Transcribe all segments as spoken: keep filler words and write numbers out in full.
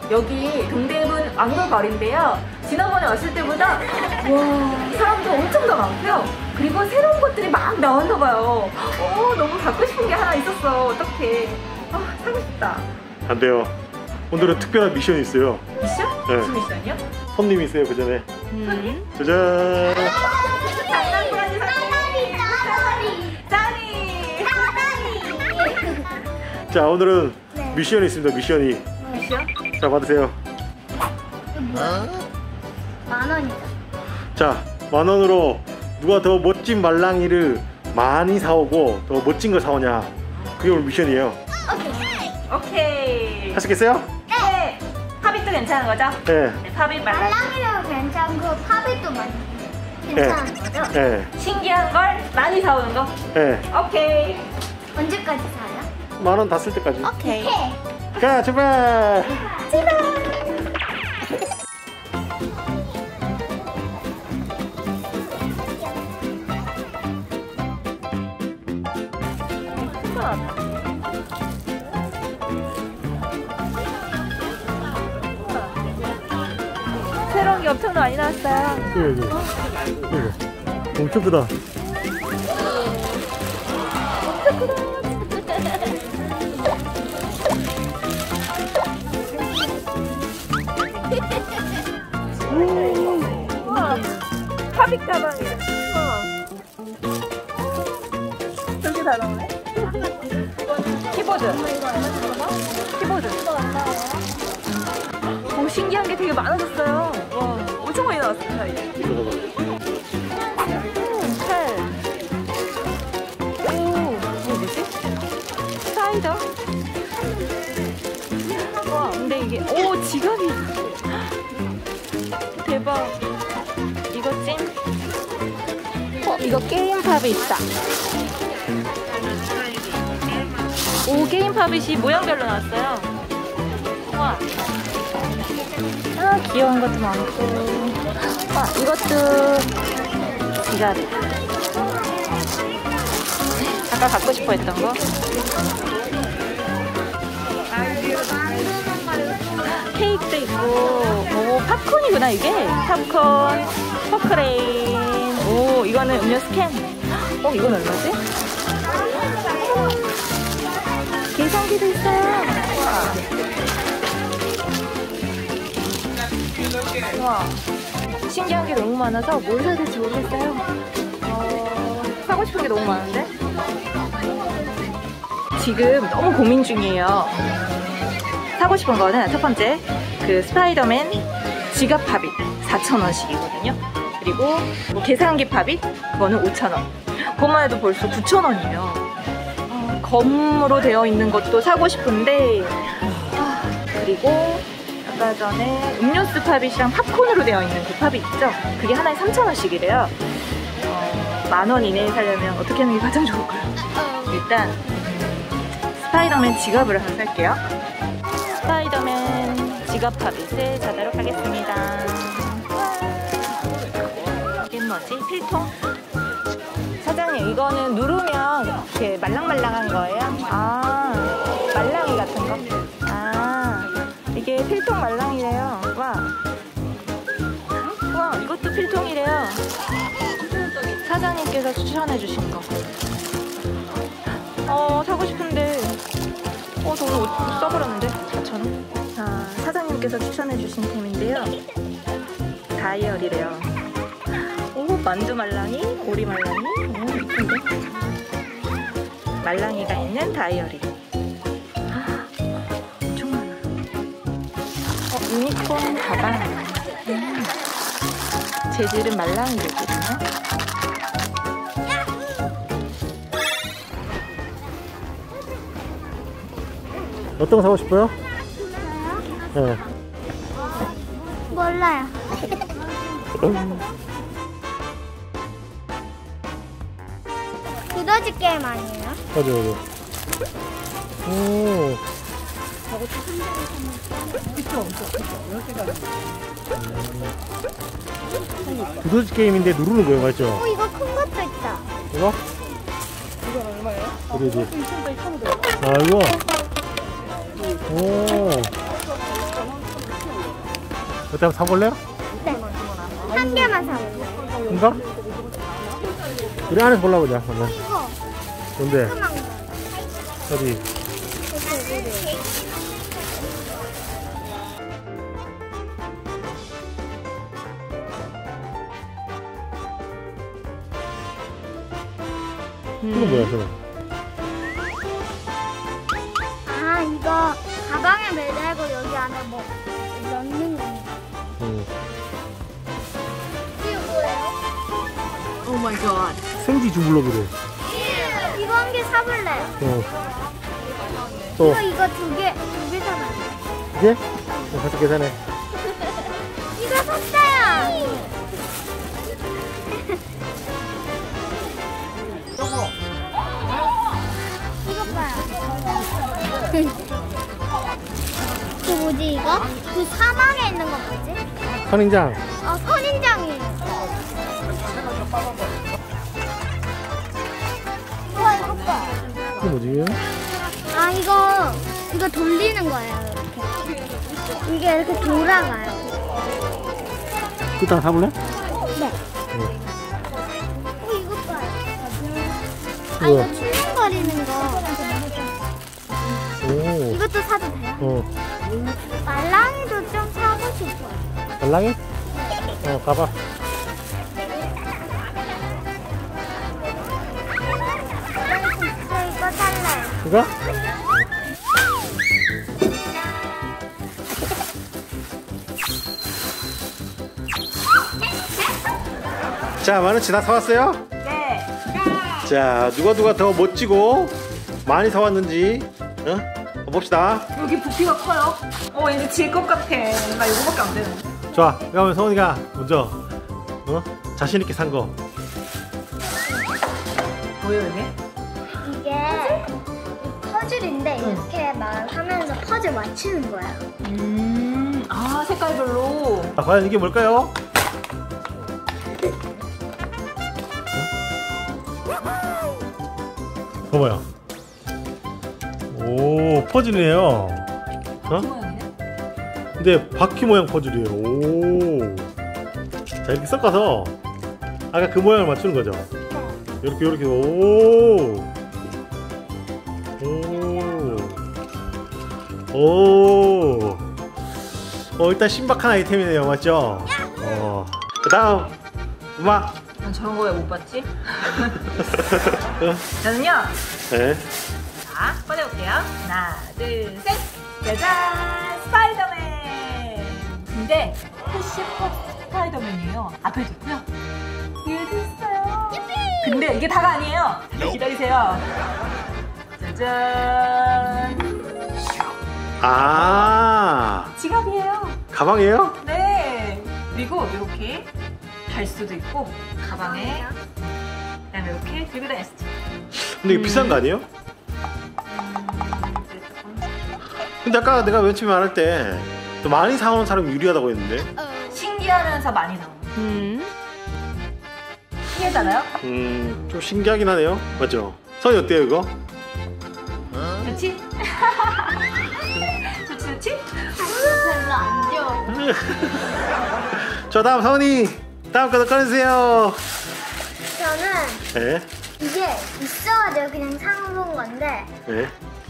여기 동대문 왕돌거리인데요. 지난번에 왔을 때보다 와 사람도 엄청 더 많고요. 그리고 새로운 것들이 막 나왔나봐요. 어, 너무 갖고 싶은 게 하나 있었어. 어떡해. 아, 사고 싶다. 안 돼요. 오늘은 특별한 미션이 있어요. 미션? 네. 무슨 미션이요? 손님이 있어요, 그 전에. 음. 짜잔! 장난꾸러기 사진! 짜리! 자, 오늘은 네. 미션이 있습니다, 미션이. 미션? 자, 받으세요. 만 원이다. 자, 만 원으로 누가 더 멋진 말랑이를 많이 사오고 더 멋진 걸 사오냐. 그게 오늘 미션이에요. 오케이. 하시겠어요? 네. 팝잇도 괜찮은 거죠? 네. 네, 팝잇 말랑. 말랑이도 괜찮고 팝잇도 많이 괜찮은 거죠? 네. 신기한 걸 많이 사오는 거. 네. 오케이. 언제까지 사요? 만 원 다 쓸 때까지. 오케이. 자, 출발! 새로운 게 엄청 많이 나왔어요. 이거, 이거. 이거. 엄청 크다. 우와. 팝잇 가방이야. 우와. 저렇게 다 나오네. 키보드. 키보드. 오, 신기한 게 되게 많아졌어요. 와, 엄청 많이 나왔습니다. 이제. 칼. 오, 이거 뭐지? 사이더. 와, 근데 이게 오 지갑이. 대박. 이거 찜. 어, 이거 게임 팝이 있다. 오, 게임 팝잇이 모양별로 나왔어요. 와. 아, 귀여운 것도 많고. 와, 이것도 지갑. 아까 갖고 싶어 했던 거. 케이크도 있고. 오, 팝콘이구나, 이게. 팝콘, 포크레인. 오, 이거는 음료 스캔. 어, 이건 얼마지? 계산기도 있어요. 와. 와. 신기한 게 너무 많아서 뭘 사야 될지 모르겠어요. 어, 사고 싶은 게 너무 많은데? 지금 너무 고민 중이에요. 사고 싶은 거는 첫 번째, 그 스파이더맨 지갑 팝잇 사천 원씩이거든요. 그리고 뭐 계산기 팝잇 그거는 오천 원. 그것만 해도 벌써 구천 원이에요. 어, 검으로 되어 있는 것도 사고 싶은데, 아, 그리고 아까 전에 음료수 팝잇이랑 팝콘으로 되어 있는 그 팝잇 있죠? 그게 하나에 삼천 원씩이래요. 어, 만 원 이내에 사려면 어떻게 하는 게 가장 좋을까요? 일단 스파이더맨 지갑을 하나 살게요. 스파이더맨 지갑 팝잇을 사도록 하겠습니다. 이게 뭐지? 필통? 사장님, 이거는 누르면 이렇게 말랑말랑한 거예요? 아, 말랑이 같은 거? 아, 이게 필통 말랑이래요. 와. 와, 이것도 필통이래요. 사장님께서 추천해주신 거. 어, 사고 싶은데. 어, 저 오늘 옷 써버렸는데? 사천 원? 자, 사장님께서 추천해주신 템인데요. 다이어리래요. 오, 만두 말랑이, 오리 말랑이. 오, 예쁜데? 말랑이가 있는 다이어리. 아, 엄청 많아. 어, 유니콘 가방. 음. 재질은 말랑이 재질이네. 어떤 거 사고 싶어요? 저요? 네. 몰라요. 두더지 게임 아니에요? 맞아, 맞아. 오. 두더지 게임인데 누르는 거예요, 맞죠? 어, 이거 큰 것도 있다. 이거? 이건 얼마예요? 어디지? 이천 원, 이천 원. 아, 이거? 오. 어때, 한번 사볼래요? 네. 한 개만 사볼래. 이거? 우리 안에서 골라보자. 한번. 이거. 뭔데? 조그만 거. 어디? 이거 뭐야, 저거? 아, 이거 가방에 매달고 여기 안에 뭐 넣는 거. 응. 이거 뭐예요? 오 마이 갓. 생지 주물럭이래. 이거 한 개 사볼래요. 어. 또, 이거 이거 두 개, 두 개 사볼래요. 이게? 어, 가서 계산해. 이거 샀어요. 이거 봐요. 그 뭐지 이거? 그 사막에 있는 거 뭐지? 선인장. 어, 선인장이에요. 우와, 이거 봐. 이게 뭐지? 아, 이거, 이거 돌리는 거예요, 이렇게. 이게 이렇게 돌아가요. 그거 다 사볼래? 네. 응. 어, 이거 봐요. 아, 우와. 이거 출렁거리는 거. 오. 이것도 사도 돼요? 어. 말랑이도 좀 사고 싶어요. 말랑이? 어, 가봐. 저 이거 살래요. 이거? 자, 만원치 다 사왔어요? 네. 자, 누가 누가 더 멋지고 많이 사왔는지 어? 봅시다. 여기 부피가 커요. 어 왠지 질 것 같아. 나 이거밖에 안 되는데. 좋아, 그러면 성훈이가 먼저 어? 자신 있게 산 거. 뭐예요 이게? 이게 퍼즐인데 이렇게 막 하면서 퍼즐 맞추는 거야. 음. 아 색깔별로. 자, 과연 이게 뭘까요? 봐봐요. 오, 퍼즐이네요. 어? 모양이네. 근데 바퀴 모양 퍼즐이에요. 오. 자, 이렇게 섞어서 아까 그 모양을 맞추는 거죠. 이렇게 이렇게. 오. 오. 오. 어, 일단 신박한 아이템이네요, 맞죠? 어. 그다음 엄마. 난 저런 거 왜 못 봤지? 어? 저는요. 네. 자 꺼내볼게요. 하나, 둘, 셋. 짜잔, 스파이더맨. 근데 푸시팝 스파이더맨이에요. 앞에도 있고요. 뒤에도 있어요. 근데 이게 다가 아니에요. 기다리세요. 짜잔. 아, 지갑이에요. 가방이에요? 네. 그리고 이렇게 달 수도 있고 가방에 그다음에 이렇게 들고 다닐 수도 있고. 근데 이게 비싼 거 아니에요? 근데 아까 내가 맨 처음에 말할 때 또 많이 사오는 사람이 유리하다고 했는데. 신기하면서 많이 나오는. 음. 신기하잖아요? 음, 좀 신기하긴 하네요. 맞죠? 선이 어때요, 이거? 좋지? 좋지 좋지? 별로 안 좋아. 자, 다음 선이 다음 거도 꺼내주세요. 저는 네, 이게 있어가지고 그냥 사본 건데 네.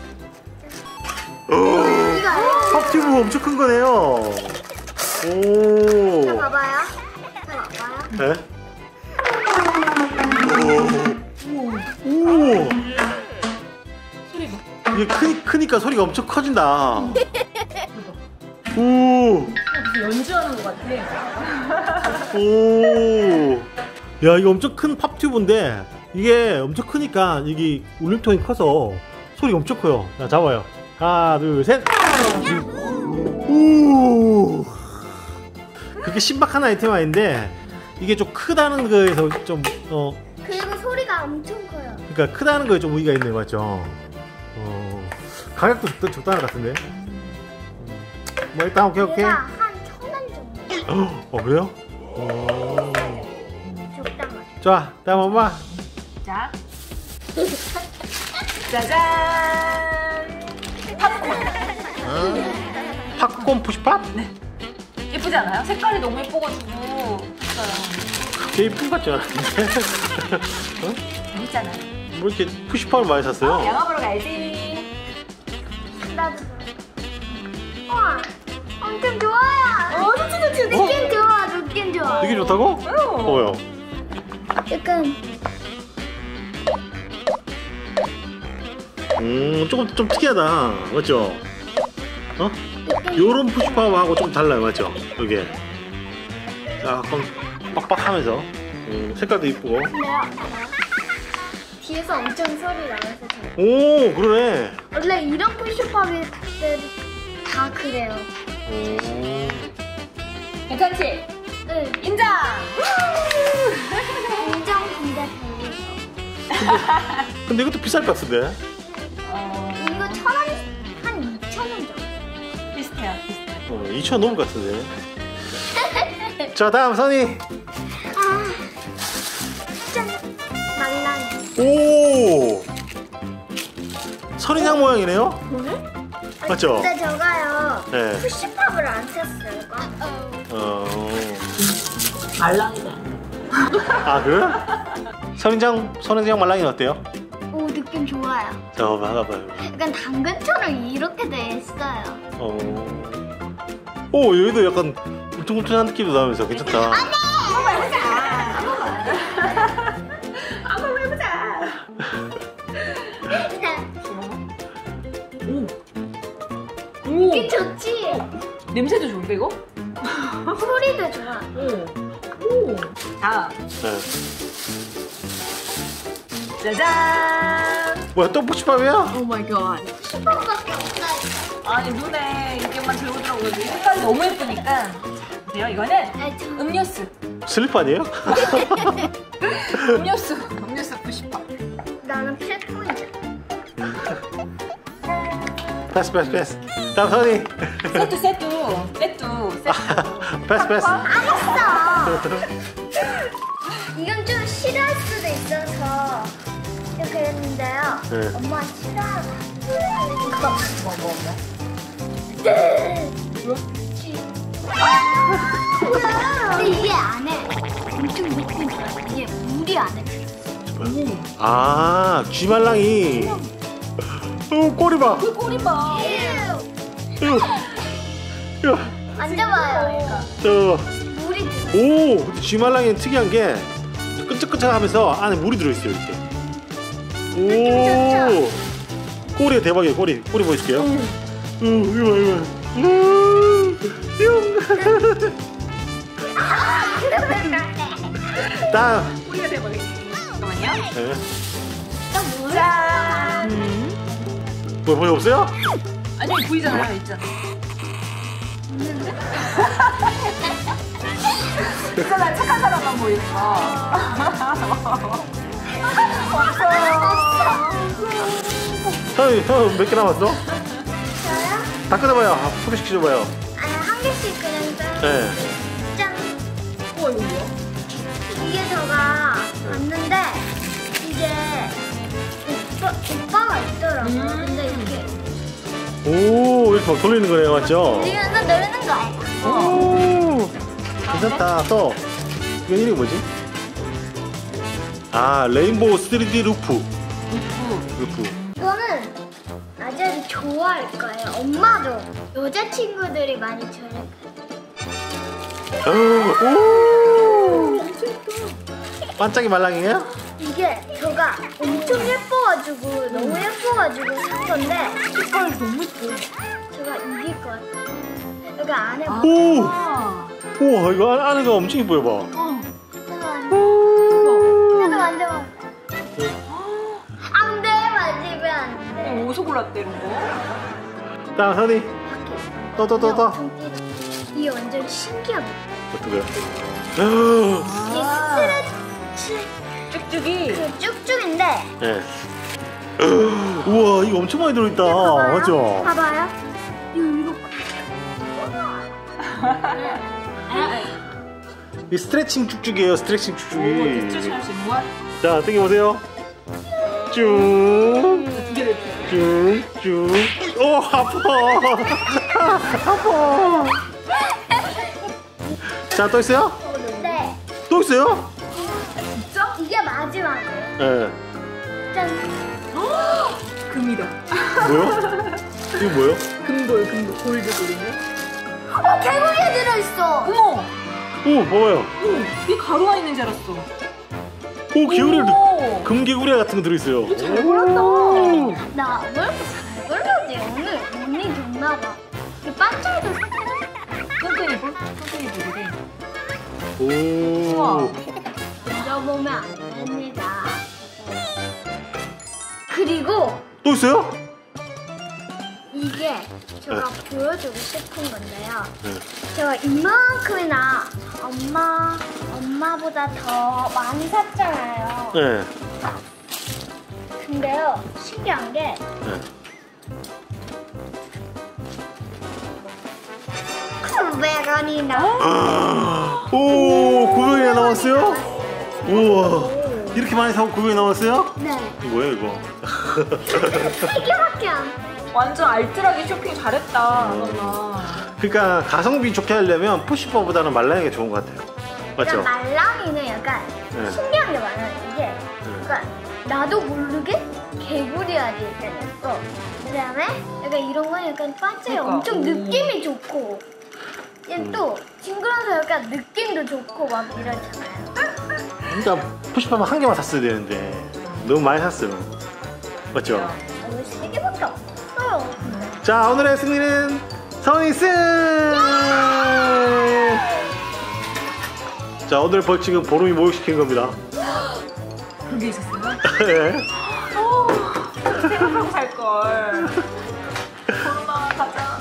이거 알아요? 팝튜브 엄청 큰 거네요. 저 오. 봐봐요. 저 봐봐요. 네. 오. 소리 봐. 이게 크, 크니까 소리가 엄청 커진다. 오. 무슨 연주하는 것 같아. 오. 야, 이거 엄청 큰 팝튜브인데 이게 엄청 크니까 이게 울림통이 커서 소리가 엄청 커요. 자, 잡아요. 하나, 둘, 셋. 오. 그게 신박한 아이템 아닌데 이게 좀 크다는 거에서 좀 어. 그리고 소리가 엄청 커요. 그러니까 크다는 거에 좀 의의가 있네, 맞죠? 어. 가격도 적, 적당한 것 같은데. 뭐 일단 오케이 오케이. 얘가 한 천 원 정도. 어, 그래요? 어. 적당하죠. 자, 다음 엄마. 자. 짜잔. 팝콘. 팝콘 푸시팝? 네. 예쁘지 않아요? 색깔이 너무 예뻐가지고 했어요. 꽤 이쁜 것 같지 않은데? 어? 재밌잖아. 뭐 이렇게 푸시팝을 많이 샀어요? 어, 영화 보러 가야지. 나도. 와, 엄청 좋아요. 어, 좋지 좋지. 느낌 좋아, 느낌 좋아. 되게 좋다고? 어. 뭐요? 약간 음, 조금 좀 특이하다. 맞죠? 어? 요런 푸시팝하고 좀 달라요. 맞죠? 이게. 약간 빡빡하면서. 음, 색깔도 이쁘고. 근데요. 뒤에서 엄청 소리 나면서 잘. 오, 그러네. 원래 이런 푸시팝이 다 그래요. 오. 괜찮지? 응. 인정. 인정 근데 별로. 근데 이것도 비쌀 것 같은데? 어, 이거 천 원, 한 이천 원 정도. 비슷해요. 비슷해. 어, 이천 원 넘을 것 같은데. 자, 다음 선이. 아, 짠. 말랑이. 오! 선인장 모양이네요? 맞죠? 근데 저가요. 네. 푸시팝을 안 쳤어요. 어. 말랑이다. 아, 그래? 선인장, 선인장 말랑이는 어때요? 오, 느낌 좋아요. 자, 봐봐요. 약간 당근처럼 이렇게 돼 있어요. 어. 오, 여기도 약간 울퉁불퉁한 느낌도 나면서 괜찮다. 한번 해보자. 한번 해보자. 오. 오. 이게 좋지? 냄새도 좋은데 이거? 소리도 좋아. 오. 오. 다음. 네. 짜잔. 뭐야, 또 푸시팝이야? 오 마이 갓. 푸시팝밖에 없어요. 아니 눈에 이게만 들고 들어오고 색깔이 너무 예쁘니까. 보세요. 이거는 아, 저... 음료수. 슬리퍼 아니에요? 음료수. 음료수 푸시팝. 나는 필통이야. 패스, 패스, 패스. 다음 선이. 세트 세트. 세트. 세트. 패스, 패스. 알았어. 이건 좀 싫어할 수도 있어서 이렇게 했는데요. 네. 엄마 싫어하고. 이거. 뭐 뭐 뭐. 네. 근데 이게 안에 엄청 느낌 좋아. 이게 물이 안에 들어. 아, 쥐말랑이. 어, 꼬리 봐. 그 꼬리 봐. 이거. 야, 만져봐요. 저. 물이 들어. 오, 근데 쥐말랑이는 특이한 게 끈적끈적하면서 안에 물이 들어있어요, 이렇게. 오, 꼬리가 대박이에요, 꼬리. 꼬리 보여줄게요. 오, 이거 봐, 이거 봐. 오, 뿅. 다음. 꼬리가 대박이지. 잠깐만요. 네. 짠. 뭐, 뭐 없어요? 아니 보이잖아요, 있잖아. 있잖아, 착한 사람만 보이는 거. 형, 형 몇 개 남았어? 저요? 다 끊어봐요. 소개시켜줘봐요. 아니 한 개씩 그냥 짠. 네. 짠. 우와 이거 뭐야? 이게 저가 봤는데 이게 오빠, 오빠가 있더라고요. 음. 근데 이렇게 오, 이렇게 막 돌리는 거네요, 맞죠? 우리는 누르는 거예요. 오, 괜찮다. 또, 이건 이름이 뭐지? 아, 레인보우 쓰리디 루프. 루프. 이거는 아저씨 좋아할 거예요. 엄마도 여자친구들이 많이 저를. 오, 반짝이 말랑이에요? 이게 저가 엄청 예뻐가지고 너무 예뻐가지고 산 건데 색깔 너무 예뻐. 제가 이길 것 같아요. 여기 안에 뭐 오, 아. 우와, 이거 안- 안에가 엄청 이뻐요, 봐. 어. 나도 만져봐. 안 돼, 만지면 안 돼. 어디서 골랐대 이런 거? 다음, 선이. 또, 또, 또, 또. 이게 완전 신기하고. 어떡해요? 이게 아. 스트레치 쭉쭉이. 그 쭉쭉인데. 네. 우와, 이거 엄청 많이 들어있다. 봐봐요. 맞죠? 봐봐요. 이거 이렇게. 이 스트레칭 쭉쭉이에요, 스트레칭 쭉쭉이. 오, 디스트레칭 할수 있는 거야? 자, 당겨보세요. 쭉, 두 개를 이렇게. 쭉, 쭉. 오, 아파. 아파. 자, 또 있어요? 네. 또 있어요? 진짜? 이게 마지막이에요. 예. 짠. 금이다. 뭐요? 이거 뭐요? 금돌, 금돌, 골드돌이네. 어, 개구리에 들어있어. 어머! 오, 봐봐요. 오, 이 가루가 있는 줄 알았어. 오, 개구리, 오. 금개구리 같은 거 들어있어요. 잘 골랐다. 나 왜 이렇게 잘 걸렸지? 오늘 운이 좋나봐. 이 반짝이도 끈끈이 볼? 끈끈이 보이래. 오. 우와. 만져보면 안 됩니다. 그리고 또 있어요? 이게 제가 보여주고 싶은 건데요. 네. 제가 이만큼이나 엄마, 엄마보다 더 많이 샀잖아요. 네. 근데요, 신기한 게 네. 구백 원이나. 오, 구백 원이나 남았어요? 우와. 이렇게 많이 사고 구백 원이 남았어요? 네. 이거 뭐예요, 이거? 세 개밖에 안. 완전 알뜰하게 쇼핑 잘했다, 엄마. 그러니까 가성비 좋게 하려면 푸시퍼보다는 말랑이가 좋은 것 같아요. 맞죠? 그러니까 말랑이는 약간 네. 신기한 게 많아요. 이게 약간 나도 모르게 개구리알이 생겼어. 그다음에 약간 이런 건 약간 반짝이 그러니까. 엄청 오. 느낌이 좋고 음. 얘 또 징그러서 약간 느낌도 좋고 막 이러잖아요. 그러니까 푸시퍼만 한 개만 샀어야 되는데 너무 많이 샀어요. 맞죠? 어, 세 개밖에 없어요. 자, 오늘의 승리는 서은이 승! 자, 오늘 벌칙은 보름이 목욕시킨 겁니다. 그게 있었어요? 네. 어, 생각하고 살걸. 보름아, 가자.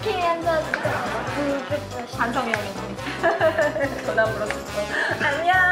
산책시키면서 그겠다 반성해야겠네. 전화 물었을 거. 안녕.